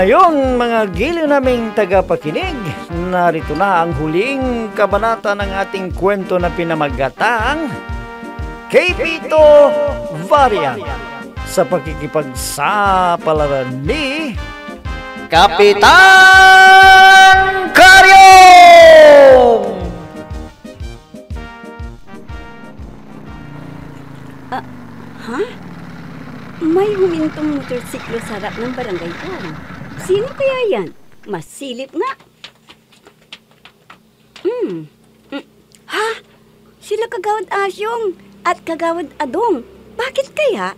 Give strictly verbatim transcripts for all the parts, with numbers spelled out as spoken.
Ngayon, mga giliw naming tagapakinig, narito na ang huling kabanata ng ating kwento na pinamagatang Kay Pito Varian sa pakikipagsapalaran ni Kapitan Karyong! Ah, ha? May humintong motorsiklo sa harap ng barangay ko. Sino kaya yan? Masilip nga. Hmm. Mm. Ha? Sila Kagawad Asyong at Kagawad Adong. Bakit kaya?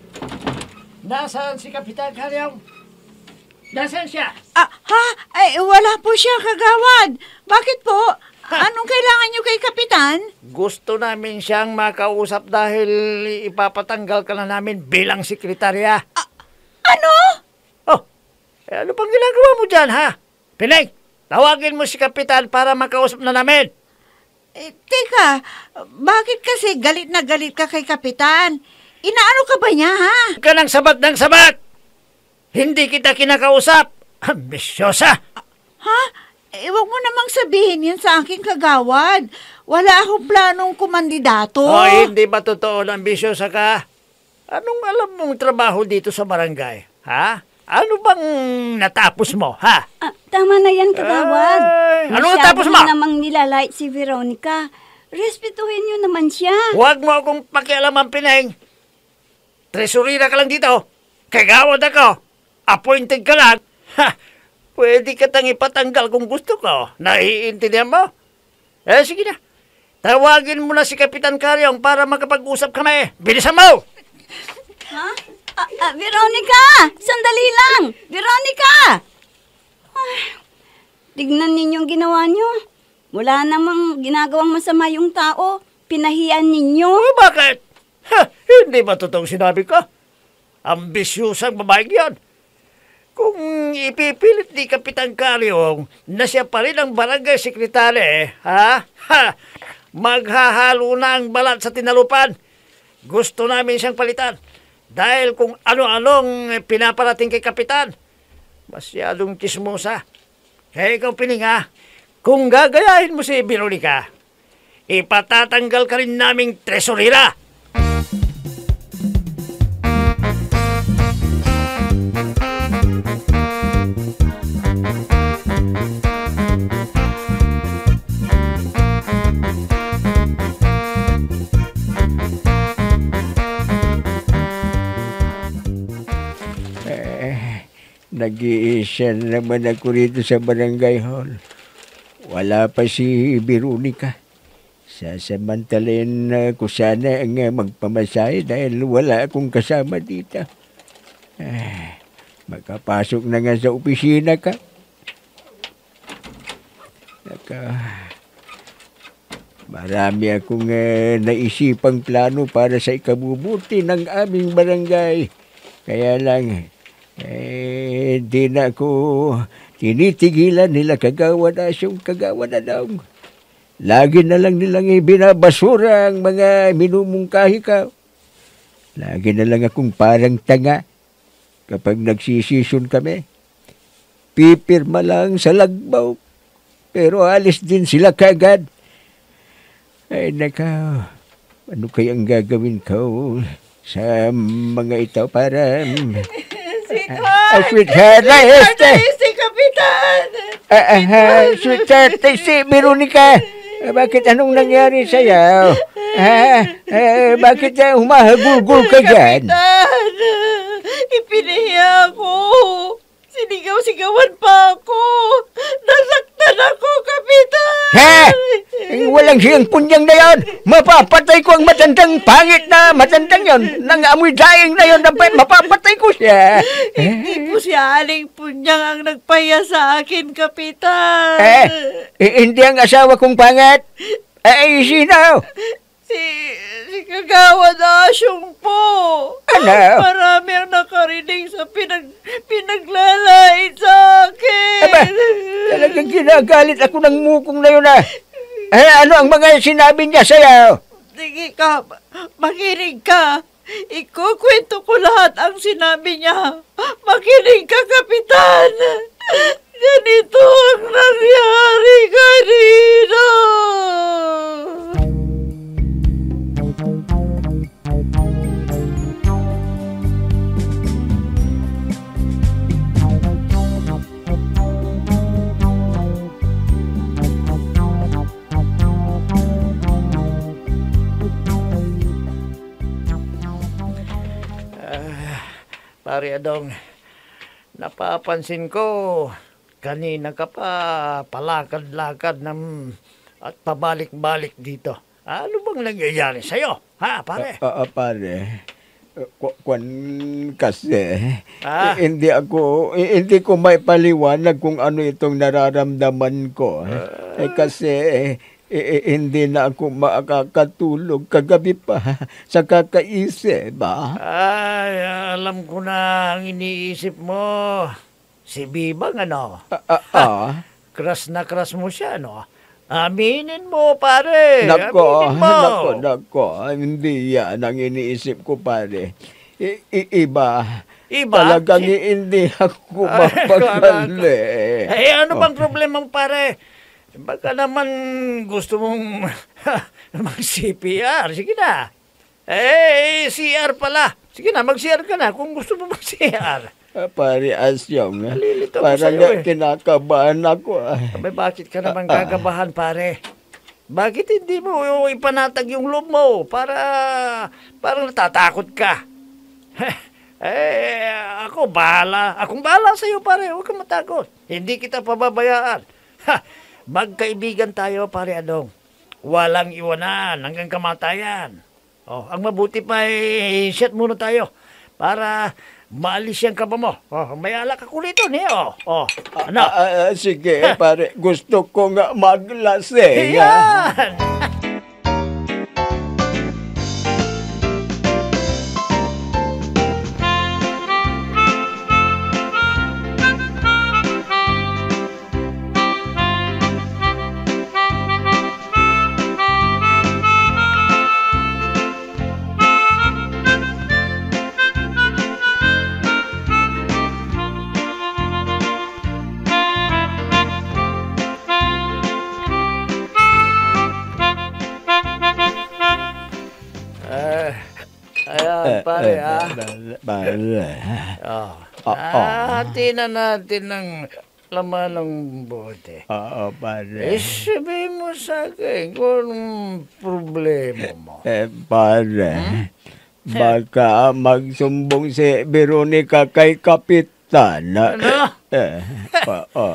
Nasaan si Kapitan Karyong? Nasaan siya? Ah, ha? Ay, wala po siya, Kagawad. Bakit po? Anong kailangan niyo kay Kapitan? Gusto namin siyang makausap dahil ipapatanggal ka na namin bilang sekretarya. Ah, ano? Oh, eh, ano pang ginagawa mo dyan, ha? Pinay, tawagin mo si Kapitan para makausap na namin. Eh, teka, bakit kasi galit na galit ka kay Kapitan? Inaano ka ba niya, ha? Huwag ka ng sabat ng sabat! Hindi kita kinakausap! Ambisyosa! Ha? Eh, wag mo namang sabihin yan sa aking Kagawad. Wala akong planong kumandidato. O, hindi ba totoo na ambisyosa ka? Anong alam mong trabaho dito sa barangay, ha? Ano bang natapos mo, ha? Ah, tama na yan, Kagawad. Ay, ano natapos mo? Masyado namang nilalait si Veronica. Respetuhin niyo naman siya. Huwag mo akong pakialaman, Pineng. Tresurira ka lang dito. Kagawad ako. Appointed ka lang. Ha! Pwede ka tang ipatanggal kung gusto ko. Naiintindihan mo? Eh, sige na. Tawagin mo na si Kapitan Karyong para makapag-usap kami. Bilisan mo! Ha? Ah, ah, Veronica! Sandali lang! Veronica! Ay, tignan ninyong ginawa niyo. Wala namang ginagawang masama yung tao. Pinahiyan ninyo. Eh, bakit? Ha, hindi ba totoong sinabi ko? Ambisyusang babaeng yan. Kung ipipilit ni Kapitan Karyong na siya pa rin ang barangay sekretary, ha? Ha? Maghahalo na ang balat sa tinalupan. Gusto namin siyang palitan. Dahil kung ano-anong pinaparating kay Kapitan, masyadong kismosa. Kaya ikaw, Pininga, kung gagayahin mo si Veronica, ipatatanggal ka rin naming tresurira. Nag-iisa naman ako rito sa barangay hall. Wala pa si Veronica. Sasamantalin ko sana ang magpamasahe dahil wala akong kasama dito. Ah, magkapasok na nga sa opisina ka. Naka, marami akong uh, naisipang plano para sa ikabubuti ng aming barangay. Kaya lang, eh, di na ako tinitigilan nila Kagawad Asyong Kagawad Adong. Lagi na lang nilang ibinabasura ang mga minumungkahi ka. Lagi na lang akong parang tanga kapag nagsisisyon kami. Pipirma lang sa lagbaw, pero alis din sila kagad. Ay, naka, ano kayang gagawin ko sa mga ito para... Sweetheart! Uh, sweetheart! Sweetheart na si Kapitan! Uh, uh, sweetheart, si Veronica! Uh, bakit anong nangyari sa'yo? Uh, uh, bakit uh, humahagulgul ka dyan? Kapitan! Ipinahiya ako! Sinigaw-sigawan pa ako! Nasaktan ako, Kapitan! Ha? Eh, walang siyang punyang na yon. Mapapatay ko ang matandang pangit na matandang yon. Nang amoy daing na yon, mapapatay ko siya. Hindi po si Aling Punyang ang nagpahiya sa akin, Kapitan. Eh, eh, hindi ang asawa kong pangit. Eh, sino? Si, si Kagawad Asyong po. Ano? Marami ang nakarinig sa pinag, pinaglalait sa akin. Aba, talagang ginagalit ako ng mukong na yun ah. Eh, ano ang mga sinabi niya sa'yo? Sige ka, makinig ka. Ikukwento ko lahat ang sinabi niya. Makinig ka, Kapitan. Pare Adong, napapansin ko, kanina ka pa palakad-lakad ng, at pabalik-balik dito. Ano bang nangyayari sa'yo? Ha, pare? Ah, ah, pare, Ku- kwan kasi, Ah. eh, hindi ako, eh, hindi ko may paliwanag kung ano itong nararamdaman ko. Eh, kasi, eh, eh, hindi na ako makakatulog kagabi pa sa kakaisip, ba? Ay, alam ko na ang iniisip mo. Si Bibang, ano? Ah, ah, ah. Crush na crush mo siya, no? Aminin mo, pare. Nako, Aminin mo. nako, nako. Hindi yan ang iniisip ko, pare. I- i- iba. Iba? Talagang Si- hindi ako Ay, mapakali. Eh, ano bang problema mo, pare? Baka naman gusto mong mag-C P R. Sige na. Eh, C R pala. Sige na, mag-C R ka na kung gusto mo mag-C R. Ah, pare, Asyong, Nalilito ako parang sa'yo, eh. kinakabahan ako. ah. Abay, bakit ka naman gagabahan, pare? Bakit hindi mo ipanatag yung loob mo para parang natatakot ka? Eh, ako bahala. Akong bahala sa'yo, pare. Huwag kang matakot. Hindi kita pababayaan. Ha, magkaibigan tayo, pare Adong. Walang iwanan hanggang kamatayan. Oh, ang mabuti pa eh, shot muna tayo para maalis yung kaba mo. Oh, may alak ako rito, ni. Oh, oh. Ano? Ah, ah, sige, pare, gusto ko nga maglasing. ah. Yan! Eh, ayan, pare, Eh, ah. eh, Pare. Oh. Ah, ah. Hati na natin ng laman ng bote. Oo, Eh, pare. sabihin mo sa akin kung anong problema mo. Eh, pare. Baka magsumbong si Veronica kay Kapitan. Ano? Eh, oo.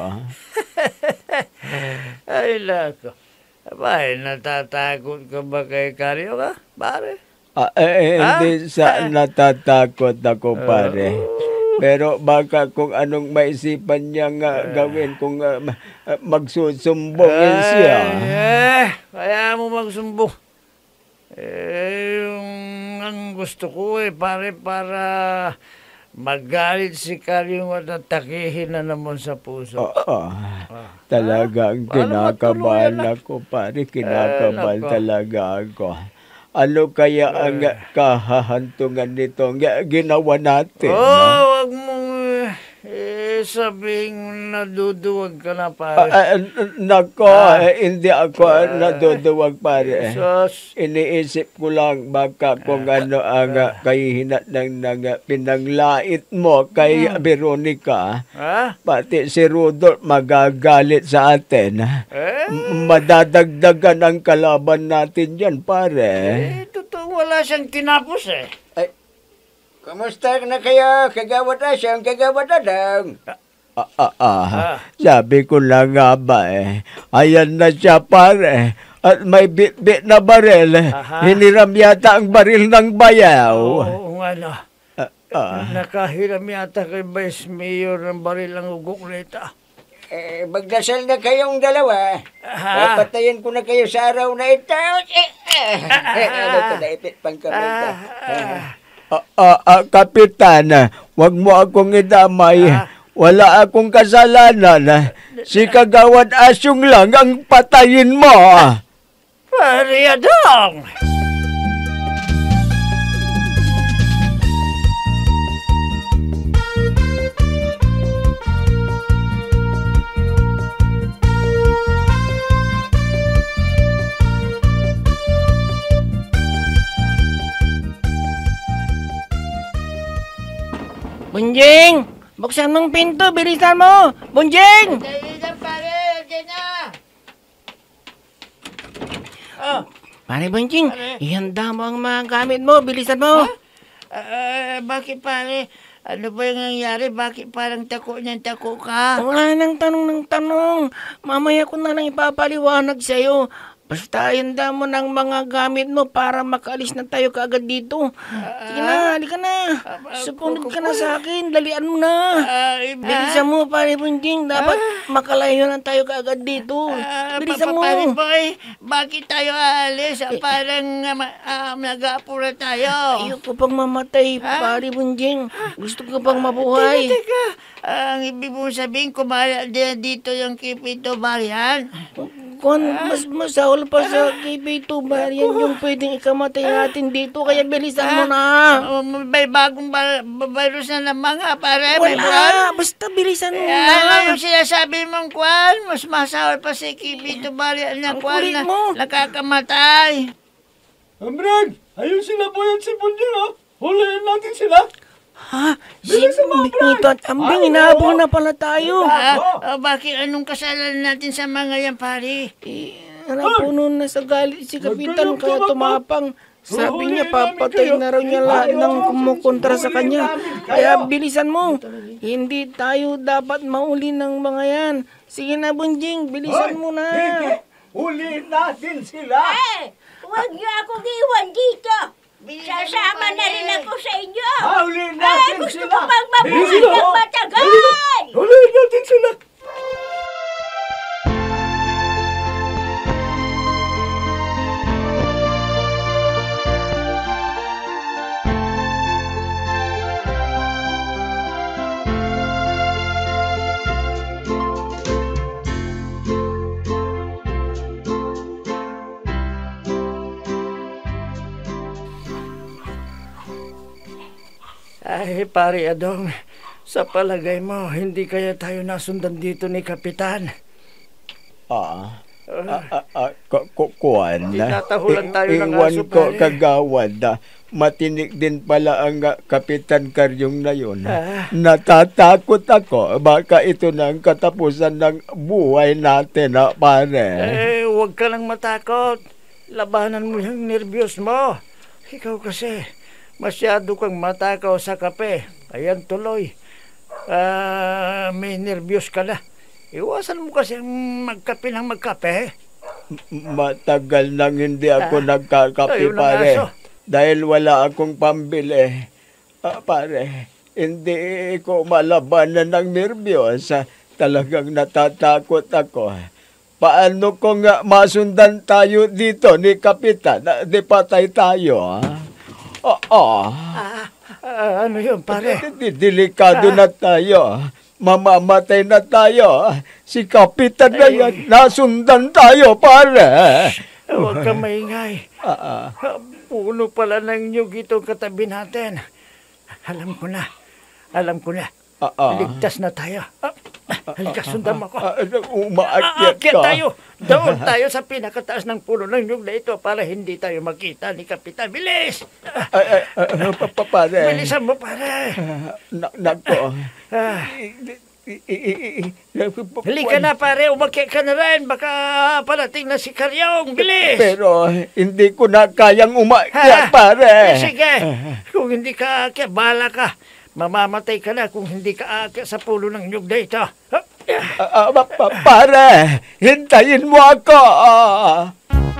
Ay, lako. Abay, natatakot ka ba kay Karyo ka, pare? Ah, eh, hindi sa natatakot ako, pare. Pero baka kung anong maisipan niya nga gawin kung ah, ma- ah, magsusumbongin siya. Eh, kaya mo magsumbong. Eh, yung ang gusto ko eh, pare, para magalit si Karyo at atakihin na naman sa puso. Oo. Talagang Paano kinakabahan matuluyan na? ako, pare. Kinakabahan Eh, nako. talaga ako. Ano kaya ang kahahantungan nito nga ginawa natin? Oh, ha? wag mong eh, sabing naduduwag ka na, Ah, pare. ah, n- nako, Ah. eh, hindi ako naduduwag, pare. Sus. Iniisip ko lang baka kung ano ang uh, kahihinat ng, ng ah, pinanglait mo kay Veronica. Ha? Pati si Rudolph magagalit sa atin. Eh? M- Madadagdagan ang kalaban natin yan, pare. Eh, totoo wala siyang tinapos eh. Ay, kamusta na kayo? Kagawad na siyang kagawad na lang. Ah, ah, ah. Ah. Sabi ko na nga ba eh. Ayan na siya, pare. At may bit-bit na baril. Aha. Hiniram yata ang baril ng bayaw. Oo nga na. Ah, ah. Nakahiram yata kay Vice Mayor ng baril ng ugok nita. Eh, magdasal na kayong dalawa. Ha? Eh, patayin ko na kayo sa araw na ito. Eh, eh, eh, ano ko na ipit pang kamay ko. Ah, Ah, ah, ah, Kapitan, wag mo akong idamay. Ah. Wala akong kasalanan. Si Kagawad Asyong lang ang patayin mo. Pare Adong! Bunjing! Buksan mong pinto, bilisan mo! Bunjing! Dalilan, pare! Diyan na! Oh, Pare Bunjing, Pare. ihanda mo ang mga gamit mo, bilisan mo! ah, bakit pare? Ano ba yung nangyari? Bakit parang tako niyan tako ka? Wala nang tanong ng tanong. Mamaya ko na lang ipapaliwanag sa'yo. Basta handa mo ng mga gamit mo para makaalis na tayo kaagad dito. Sige na, halika na. Supunod ka na sa akin. Dalian mo na. Ay, Bilisan mo, pare Bunjing. Dapat makalayo na tayo kaagad dito. Ah, Bilisan mo. Pare boy, bakit tayo aalis? Ah, Parang uh, nag-aapura tayo. Ayoko pang mamatay, pare Bunjing. Gusto ko pang mabuhay. Teka, teka. Ang ibig mong sabihin, kumala din dito yung Kipito Marian. Kung mas masahol pa sa Kipito Marian yung pwedeng ikamatay natin dito. Kaya bilisan mo na. Oh, may bagong ba- ba- virus na naman nga, pare. May buwan. Wala, basta bilisan mo Ano na. yung sinasabi mong kwan? Mas masahol pa si Kipito Marian na Ang kwan kulit na mo. nakakamatay. Amran, ayun sila po yan si Bunjing, oh. Huliin natin sila. Ha? Si Benito at Ambing, inaabang na pala tayo. Ah, ah, bakit anong kasalanan natin sa mga yan, pare? Eh, napuno na sa galit si Kapitan kaya tumapang. Sabi niya, papatay na raw niya lahat ng kumukontra sa kanya. Kaya bilisan mo. Hindi tayo dapat mauli ng mga yan. Sige na, Bunjing, bilisan mo na. Huliin natin sila. Eh, huwag niyo akong iwan dito. Sasama na rin ako sa inyo. Huliin Eh, natin gusto sila. ko pang mabuhay Sila. ng matagal. Huliin natin sila. Ay, pare Adong, sa palagay mo, hindi kaya tayo nasundan dito ni Kapitan? Ah, ah, ah, ah, ku- ku- kuwan na. Tinatahulan tayo ng Iwan aso, ko pare. kagawad na matinik din pala ang ah, Kapitan Karyong na yun. Ah. Natatakot ako. Baka ito na ang katapusan ng buhay natin, na pare. Eh, huwag ka lang matakot. Labanan mo yung nervyos mo. Ikaw kasi, masyado kang matakaw sa kape. Ayan tuloy. Ah, may nervyos ka na. Iwasan mo kasi ang magkape ng magkape. M- Matagal nang hindi ako Ah, nagkakape, ayun ang pare. aso. Dahil wala akong pambili. Ah, pare, hindi ko malabanan ng nervyos. Ah, Talagang natatakot ako. Paano ko nga masundan tayo dito ni Kapitan? Ah, Di patay tayo, ah? Oo. Ah, ah, ano yun, pare? Di- Delikado na tayo. Mamamatay na tayo. Si Kapitan na yan. Nasundan tayo, pare. Huwag ka maingay. Ah, ah. Ah, Puno pala ng nyug itong katabi natin. Alam ko na. Alam ko na. Ah, ah. Ligtas na tayo. Ah, halika, sundan mo ako. Ah, umaakyat Aakyat ka. tayo. Doon tayo sa pinakataas ng puno ng nyug na ito para hindi tayo makita ni Kapitan. Bilis! Ah, Ay, ay, ay, pa- pa- pare. Bilisan mo, pare. Na- Nako. Ah, I- i- i- i- halika na, pare. Umakyat ka na rin. Baka parating na si Karyong. Bilis! Pero hindi ko na kayang Ha? umakyat, pare. Eh, sige. Kung hindi ka aakyat, bahala ka. Mamamatay ka na kung hindi ka aakyat sa puno ng nyug na ito. Ah, Ah, ah, pa- pa- pare, hintayin mo ako. Ah.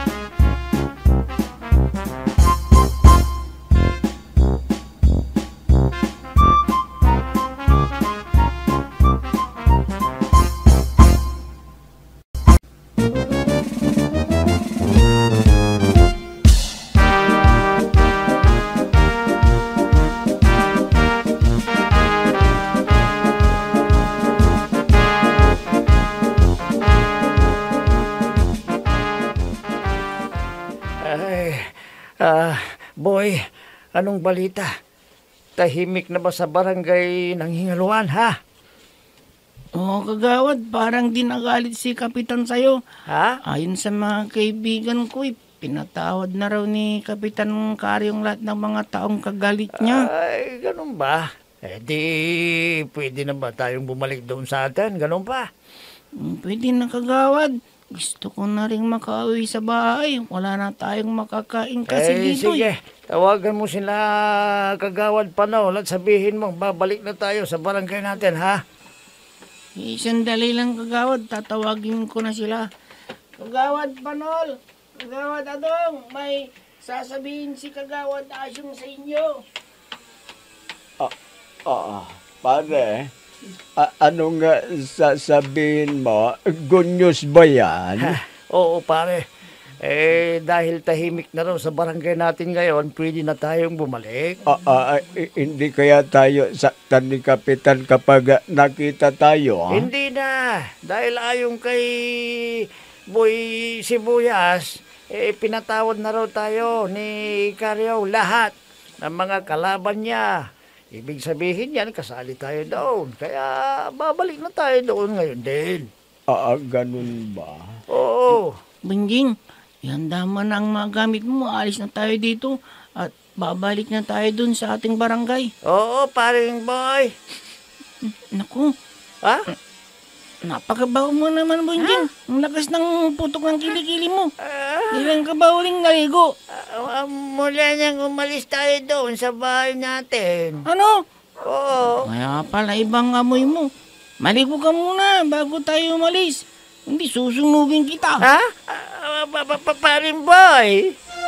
Ay, ah, boy, anong balita? Tahimik na ba sa barangay ng Hingaluan, ha? Oo, kagawad, parang dinagalit si Kapitan sa'yo. Ha? Ayon sa mga kaibigan ko, eh, pinatawad na raw ni Kapitan Karyong lahat ng mga taong kagalit niya. Ay, ganun ba? Eh di, pwede na ba tayong bumalik doon sa atin? Ganun pa? Mm, Pwede na kagawad. Gusto ko na rin makauwi sa bahay. Wala na tayong makakain kasi Eh, dito. sige, tawagan mo sila Kagawad Panol at sabihin mo, babalik na tayo sa barangay natin, ha? Eh, sandali lang, Kagawad. Tatawagin ko na sila. Kagawad Panol! Kagawad Adong! May sasabihin si Kagawad Asyong sa inyo. Ah, pare, a- ano nga sasabihin mo? Good news ba yan? Ha, oo, pare. Eh, dahil tahimik na raw sa barangay natin ngayon, pwede na tayong bumalik. Ah, ah, i- hindi kaya tayo saktan ni Kapitan kapag ah, nakita tayo? ah? Hindi na. Dahil ayon kay Boy Sibuyas, eh, pinatawad na raw tayo ni Karyaw lahat ng mga kalaban niya. Ibig sabihin yan, kasali tayo doon. Kaya babalik na tayo doon ngayon din. Ah, ganun ba? Oo. Binjing, ihanda mo na ang mga gamit mo. Alis na tayo dito. At babalik na tayo dun sa ating barangay. Oo, paring boy. Naku, Ha? napakabaho mo naman, Binjing. Ang lakas ng putok ng kilikili mo. Ah, Ilang kabaho ring naligo. ah, mula nang umalis tayo doon sa bahay natin. Ano? Oo. Kaya pala ibang amoy mo. Maligo ka muna bago tayo umalis. Hindi susunugin kita. Ha? Ah, pa, pa, pa, paring boy.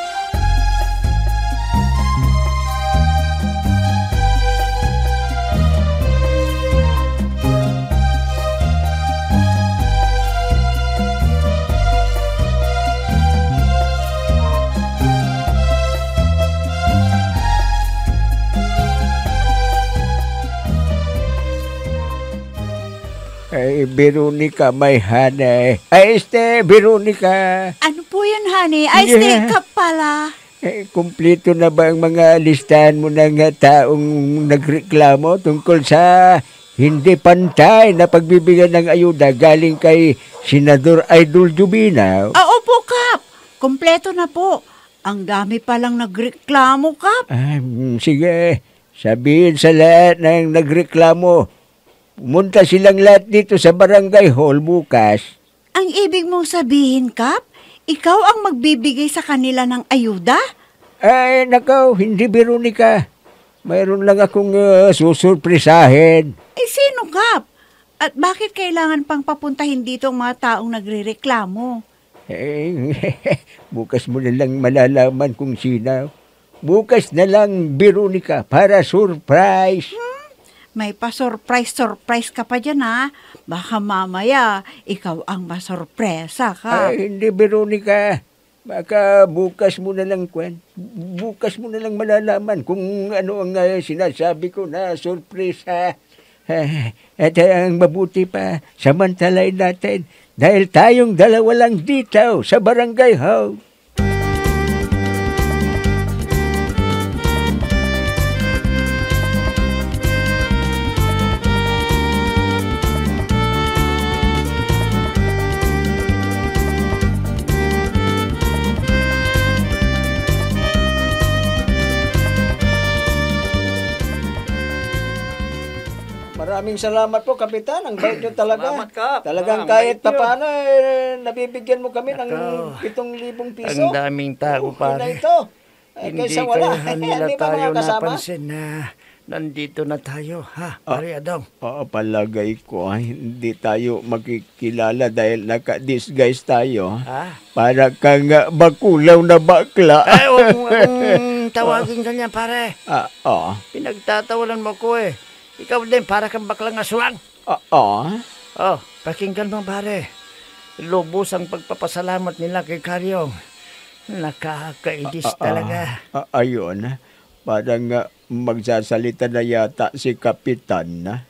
Ay, Veronica, may hanay. Ay, este, Veronica. Ano po yun, honey? Ay, Yeah. stay ka pala. Eh, kumpleto na ba ang mga listahan mo ng ah, taong nagreklamo tungkol sa hindi pantay na pagbibigyan ng ayuda galing kay Senador Idol Jubina? Ah, opo, Kap. Kompleto na po. Ang dami palang nagreklamo, Kap. Ah, mm, sige, sabihin sa lahat ng nagreklamo, pumunta silang lahat dito sa barangay hall bukas. Ang ibig mong sabihin, Kap, ikaw ang magbibigay sa kanila ng ayuda? Ay, nakaw, hindi, Veronica. Mayroon lang akong uh, susurprisahin. Eh, sino, Kap? At bakit kailangan pang papuntahin dito ang mga taong nagrereklamo? Eh, bukas mo na lang malalaman kung sino. Bukas na lang, Veronica, para surprise. May pa-surprise-surprise ka pa dyan, ha? Baka mamaya, ikaw ang masorpresa ka. Ay, hindi, Veronica. Baka bukas mo na lang, Kwan. Bukas mo na lang malalaman kung ano ang uh, sinasabi ko na surpresa. Ah, at ang mabuti pa, samantalain natin dahil tayong dalawa lang dito sa barangay hall. Maraming salamat po, Kapitan. Ang bait nyo talaga. Salamat, Kap. Talagang Ah, kahit bait yun. papaano, eh, nabibigyan mo kami ng Nako. pitong libong piso. Ang daming tao, Oh, pare. na ito. Ay, Hindi kaysa wala. kaya nila Hindi ba tayo mga kasama? napansin na nandito na tayo, ha, pare Adong? Oo, palagay ko, ay, hindi tayo makikilala dahil naka-disguise tayo. Ha? Para kang uh, bakulaw na bakla. Ay, huwag mo akong tawagin ganyan, pare. Ah, oo. Pinagtatawanan mo ko eh. Ikaw din, para kang baklang aswang. Ah, oo. Oh, pakinggan mo, pare. Lubos ang pagpapasalamat nila kay Karyong. Nakakainis talaga. Ah, ayun. Parang uh, magsasalita na yata si Kapitan na.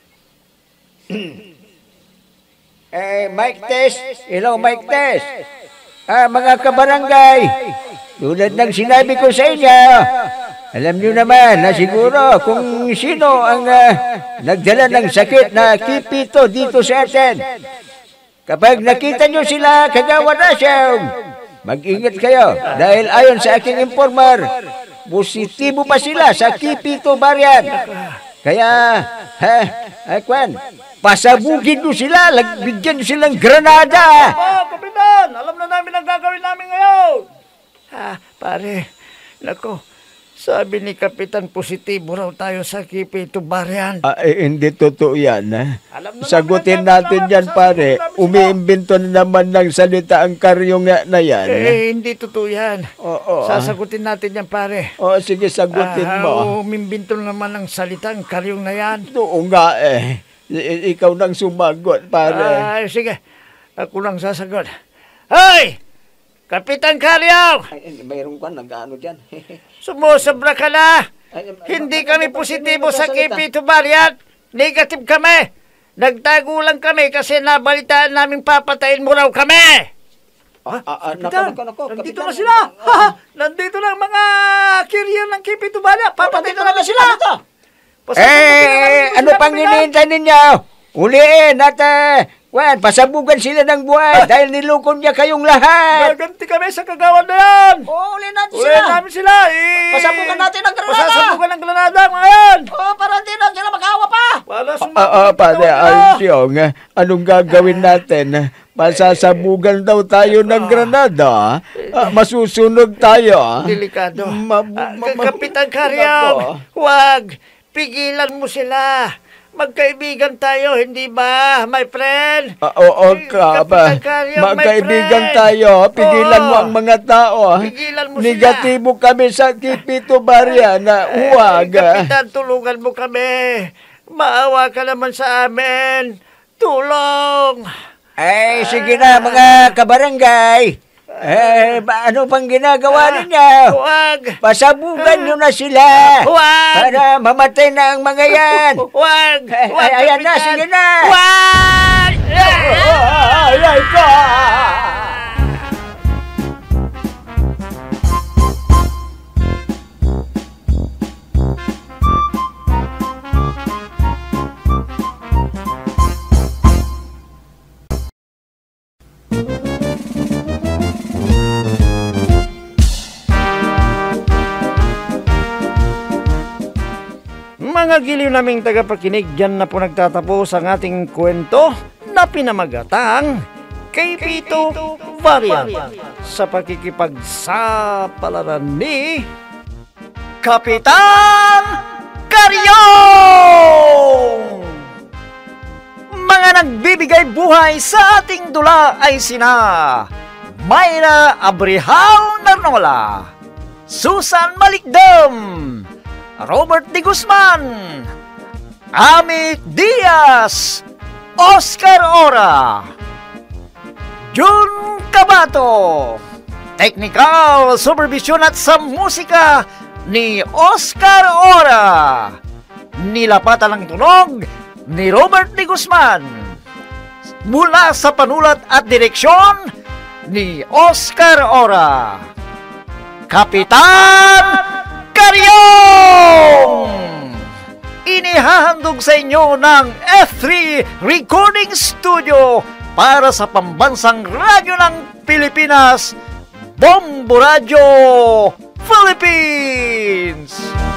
eh, mic test. Hello, mic test. Ah, mga kabarangay. Tulad ng sinabi ko sa inyo, alam niyo naman na siguro kung sino ang uh, nagdala ng sakit na kipito dito sa atin. Kapag nakita niyo sila, Kagawad Asyong, mag-ingat kayo dahil ayon sa aking informer, positibo pa sila sa kipito variant. Kaya, ha, ha, Kwan, pasabugin mo sila, lagbigyan mo silang granada. Oh, Kapitan! Alam na namin ang gagawin namin ngayon! Ha, pare, nako, sabi ni Kapitan positibo raw tayo sa Kipi Tubarian. Ah, eh, hindi totoo yan. Ha? Alam na Sagutin namin ang natin gagawin yan, namin. pare. Sasagutin namin sila. Umiimbento na naman ng salita ang karyong nga na yan. Eh, hindi totoo yan. Oo. Sasagutin natin yan, pare. O, sige, sagutin Ah, mo. umimbento naman ng salitang karyong na yan. Oo nga eh. I- ikaw nang sumagot, pare. Ay, sige. Ako lang sasagot. Hoy! Kapitan Karyong! Ay, mayroon ka nag-ano dyan. Sumusobra ka na! Ay, Hindi bakit- kami bakit positibo hindi sa nagsasalita? Kipi Tubarian. Negative kami. Nagtago lang kami kasi nabalitaan namin papatayin mo raw kami. Ah, ah, ah, nako, Kapitan, nako, nako, nandito Kapitan. na sila. Ha, ha, nandito na ang mga carrier ng Kipi Tubarian. Papatayin na namin sila. Pasabukin na namin Eh, yung ano sila, pang Kapitan. hinihintay ninyo? Uliin at uh, wan, pasabugan sila ng buhay dahil nilukon niya kayong lahat. Gaganti kami sa kagawan na yan. Oh, uliin natin Uli namin sila. Eh. Pasabugan natin ang granada. Pasasabugan ng granada ngayon. Oh, para hindi na sila makawa pa. Para Ah, ah, pare, Alsyong, anong gagawin natin? Pasasabugan daw tayo ng granada. Ah, masusunog tayo. Delikado. Ma- Ah, ma- ma- Kapitan Karyong, Nako. huwag. Pigilan mo sila. Magkaibigan tayo, hindi ba, my friend? Ah, oo ka ba? Kapitan Karyong, my Magkaibigan friend. tayo. Pigilan Oo. mo ang mga tao. Pigilan mo Negatibo kami sa Kipito Barya na huwag. Eh, Kapitan, tulungan mo kami. Maawa ka naman sa amin. Tulong. Ay, sige na mga kabarangay. Eh, ba, ano pang ginagawa ninyo? Huwag. Pasabugan nyo na sila. Huwag. Para mamatay na ang mga yan. Huwag. Ay, Huwag, ay, ayan na, Kapitan. sige na. Huwag. Ay, ay, ka! Mga giliw naming tagapakinig, dyan na po nagtatapos ang ating kwento na pinamagatang kay Pito Varian sa pakikipagsapalaran ni Kapitan Karyong! Mga nagbibigay buhay sa ating dula ay sina Mayra Abrihal Narnola, Susan Malikdam, Robert De Guzman, Ami Diaz, Oscar Ora, Jun Cabato, technical supervision at sa musika ni Oscar Ora, nilapatan ng tunog ni Robert De Guzman, mula sa panulat at direksyon ni Oscar Ora, Kapitan Karyong! Inihahandog sa inyo ng F three Recording Studio para sa pambansang radyo ng Pilipinas, Bombo Radio Philippines!